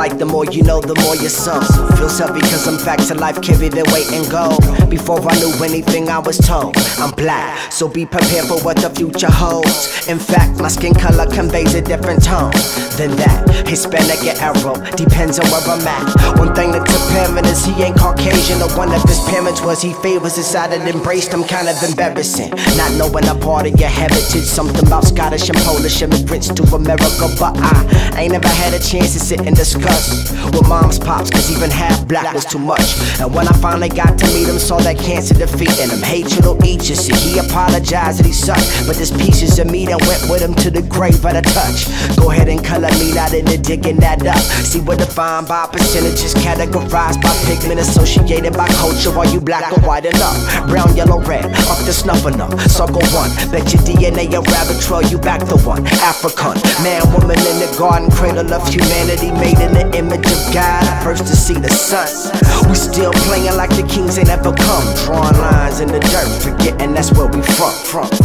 like the more you know, the more you sow. Feels heavy cause I'm back to life, carry their weight and go. Before I knew anything I was told, I'm black, so be prepared for what the future holds. In fact, my skin color conveys a different tone than that. Hispanic or Arab, depends on where I'm at. One thing that's apparent is he ain't Caucasian, or one of his parents was. He favors his side and embraced him, kind of embarrassing. Not knowing a part of your heritage, something about Scottish and Polish immigrants to America. But I ain't never had a chance to sit and discuss with mom's pops, cause even half black was too much. And when I finally got to meet him, saw that cancer defeating him. Hatred will eat you, see, he apologized that he sucked, but there's pieces of me that went with him to the grave at a touch. Go ahead and color me out into digging that up. See, we're defined by percentages, categorized by pigment, associated by culture. Are you black or white enough? Brown, yellow, red, up to snuff enough. Circle one, bet your DNA a rabbit trail, you back the one. African, man, woman in the garden, cradle of humanity, made in the image of God, first to see the sun. We still playing like the kings ain't ever come, drawing lines in the dirt, forgetting that's where we from.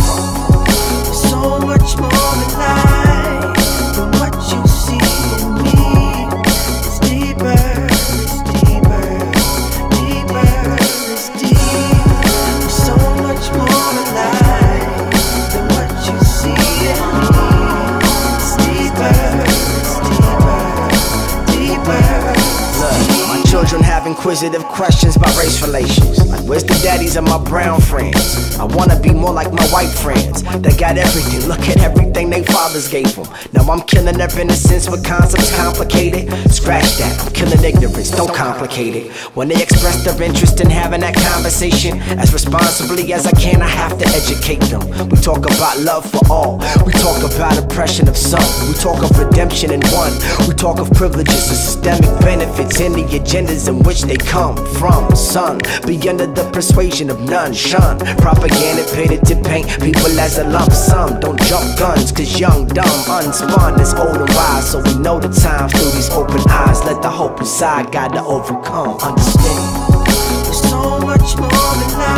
So much more than life than what you see in me. It's deeper, it's deeper, deeper, it's deep. So much more than life than what you see in me. It's deeper, it's deeper, deeper. Look, my children have inquisitive questions about race relations. Like, where's the daddies of my brown friends? I wanna be more like my white friends that got everything. Look at everything they fathers gave them. Now I'm killing their innocence with concepts complicated. Scratch that, I'm killing ignorance, don't complicate it. When they express their interest in having that conversation, as responsibly as I can, I have to educate them. We talk about love for all, we talk about oppression of some, we talk of redemption in one, we talk of privileges and systemic benefits in the agendas in which they come from. Son, be under the persuasion of none, shun propaganda pitted to paint people as a lump sum. Don't jump guns, cause young, dumb, unspun is old and wise. So we know the times through these open eyes. Let the hope inside guide to overcome, understand. There's so much more than life.